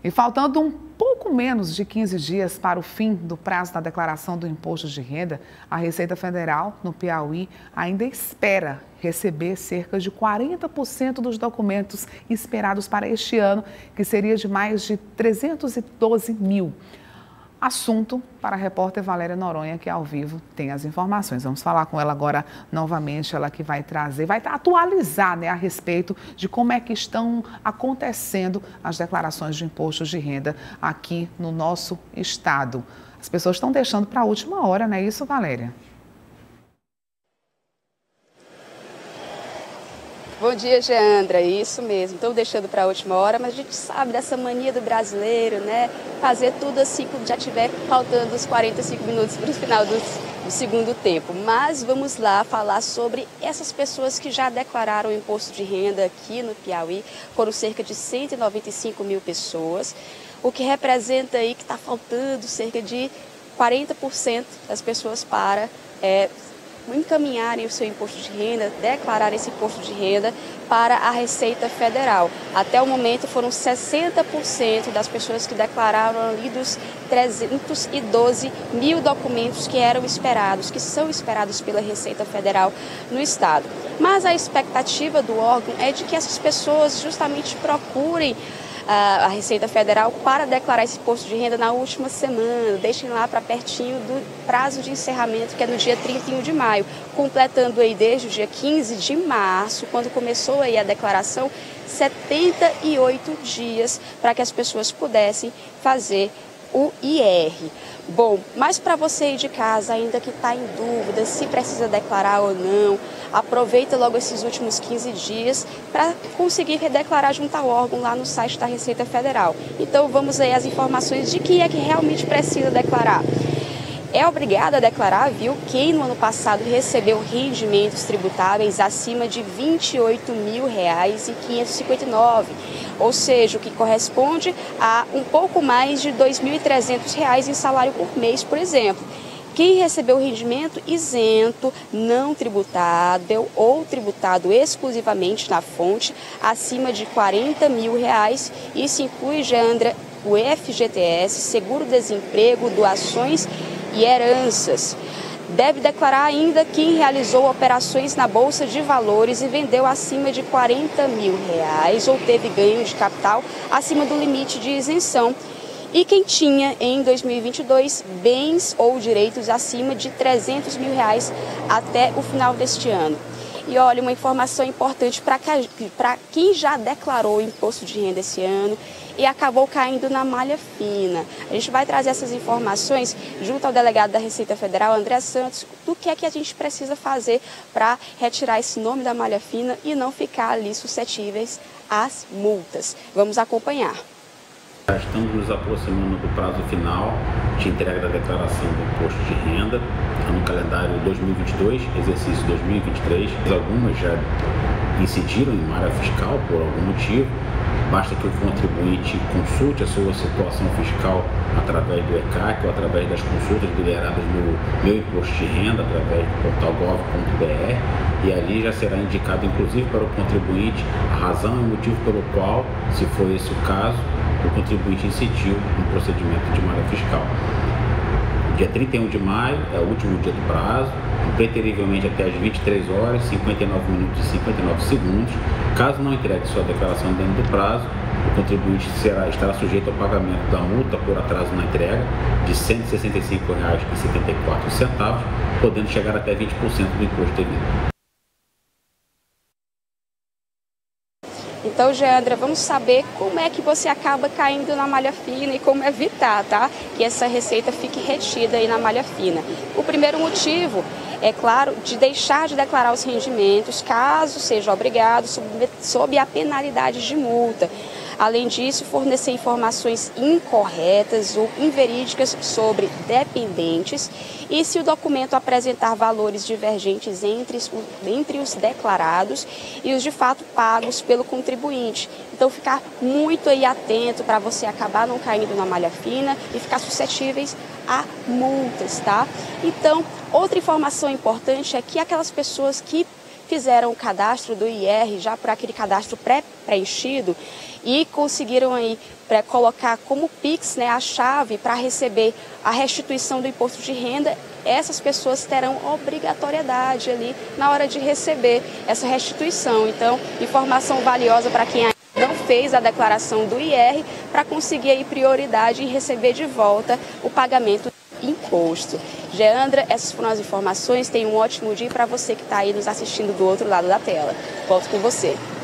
E faltando um pouco menos de 15 dias para o fim do prazo da declaração do imposto de renda, a Receita Federal, no Piauí, ainda espera receber cerca de 40% dos documentos esperados para este ano, que seria de mais de 312 mil. Assunto para a repórter Valéria Noronha, que ao vivo tem as informações. Vamos falar com ela agora novamente, ela que vai trazer, vai atualizar, né, a respeito de como é que estão acontecendo as declarações de imposto de renda aqui no nosso estado. As pessoas estão deixando para a última hora, não é isso, Valéria? Bom dia, Geandra. Isso mesmo. Estão deixando para a última hora, mas a gente sabe dessa mania do brasileiro, né? Fazer tudo assim quando já tiver faltando os 45 minutos para o final do segundo tempo. Mas vamos lá falar sobre essas pessoas que já declararam o imposto de renda aqui no Piauí. Foram cerca de 195 mil pessoas, o que representa aí que está faltando cerca de 40% das pessoas para encaminharem o seu imposto de renda, declarar esse imposto de renda para a Receita Federal. Até o momento foram 60% das pessoas que declararam ali dos 312 mil documentos que eram esperados, que são esperados pela Receita Federal no estado. Mas a expectativa do órgão é de que essas pessoas justamente procurem a Receita Federal para declarar esse imposto de renda na última semana, deixem lá para pertinho do prazo de encerramento, que é no dia 31 de maio, completando aí desde o dia 15 de março, quando começou aí a declaração, 78 dias para que as pessoas pudessem fazer o IR. Bom, mas para você aí de casa ainda que está em dúvida se precisa declarar ou não, aproveita logo esses últimos 15 dias para conseguir redeclarar junto ao órgão lá no site da Receita Federal. Então vamos aí às informações de que é que realmente precisa declarar. É obrigado a declarar, viu, quem no ano passado recebeu rendimentos tributáveis acima de R$ 28.559, ou seja, o que corresponde a um pouco mais de R$ 2.300 em salário por mês, por exemplo. Quem recebeu rendimento isento, não tributável ou tributado exclusivamente na fonte acima de R$ 40 mil, isso inclui, Geandra, o FGTS, seguro-desemprego, doações e heranças. Deve declarar ainda quem realizou operações na Bolsa de Valores e vendeu acima de R$ 40 mil ou teve ganho de capital acima do limite de isenção. E quem tinha em 2022 bens ou direitos acima de R$ 300 mil até o final deste ano. E olha, uma informação importante para quem já declarou o imposto de renda esse ano e acabou caindo na malha fina. A gente vai trazer essas informações junto ao delegado da Receita Federal, André Santos, do que é que a gente precisa fazer para retirar esse nome da malha fina e não ficar ali suscetíveis às multas. Vamos acompanhar. Já estamos nos aproximando do prazo final de entrega da declaração do imposto de renda no calendário 2022, exercício 2023. Algumas já incidiram em área fiscal por algum motivo. Basta que o contribuinte consulte a sua situação fiscal através do ECAC ou através das consultas lideradas no Meu Imposto de Renda, através do portal gov.br, e ali já será indicado, inclusive para o contribuinte, a razão e o motivo pelo qual, se for esse o caso, o contribuinte incidiu no procedimento de malha fiscal. Dia 31 de maio é o último dia do prazo, impreterivelmente até às 23 horas, 59 minutos e 59 segundos. Caso não entregue sua declaração dentro do prazo, o contribuinte estará sujeito ao pagamento da multa por atraso na entrega de R$ 165,74, podendo chegar até 20% do imposto devido. Então, Geandra, vamos saber como é que você acaba caindo na malha fina e como evitar, tá? Que essa receita fique retida aí na malha fina. O primeiro motivo é, claro, de deixar de declarar os rendimentos, caso seja obrigado, sob a penalidade de multa. Além disso, fornecer informações incorretas ou inverídicas sobre dependentes e se o documento apresentar valores divergentes entre os declarados e os de fato pagos pelo contribuinte. Então, ficar muito aí atento para você acabar não caindo na malha fina e ficar suscetíveis a multas, tá? Então, outra informação importante é que aquelas pessoas que fizeram o cadastro do IR já por aquele cadastro pré-preenchido e conseguiram aí colocar como Pix, né, a chave para receber a restituição do imposto de renda, essas pessoas terão obrigatoriedade ali na hora de receber essa restituição. Então, informação valiosa para quem não fez a declaração do IR para conseguir aí prioridade em receber de volta o pagamento do imposto. Geandra, essas foram as informações. Tenha um ótimo dia para você que está aí nos assistindo do outro lado da tela. Volto com você.